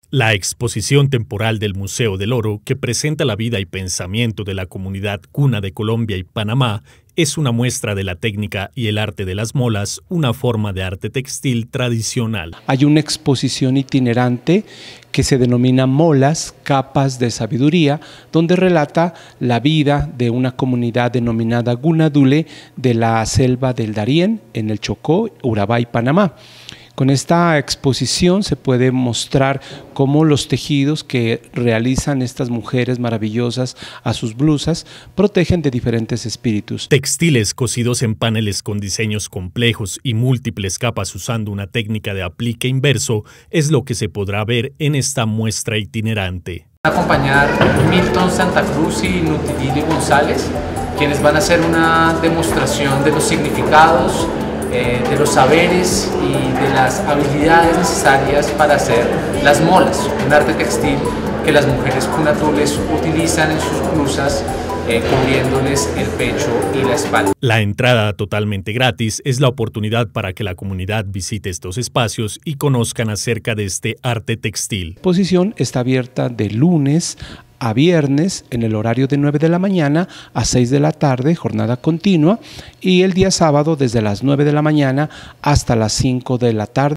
La exposición temporal del Museo del Oro, que presenta la vida y pensamiento de la comunidad cuna de Colombia y Panamá, es una muestra de la técnica y el arte de las molas, una forma de arte textil tradicional. Hay una exposición itinerante que se denomina Molas, capas de sabiduría, donde relata la vida de una comunidad denominada Gunadule de la selva del Darién, en el Chocó, Urabá y Panamá. Con esta exposición se puede mostrar cómo los tejidos que realizan estas mujeres maravillosas a sus blusas protegen de diferentes espíritus. Textiles cosidos en paneles con diseños complejos y múltiples capas usando una técnica de aplique inverso es lo que se podrá ver en esta muestra itinerante. Acompañar Milton Santa Cruz y Nutidili González, quienes van a hacer una demostración de los significados, de los saberes y de las habilidades necesarias para hacer las molas, un arte textil que las mujeres cunatules utilizan en sus blusas, cubriéndoles el pecho y la espalda. La entrada totalmente gratis es la oportunidad para que la comunidad visite estos espacios y conozcan acerca de este arte textil. La exposición está abierta de lunes a viernes en el horario de 9 de la mañana a 6 de la tarde, jornada continua, y el día sábado desde las 9 de la mañana hasta las 5 de la tarde.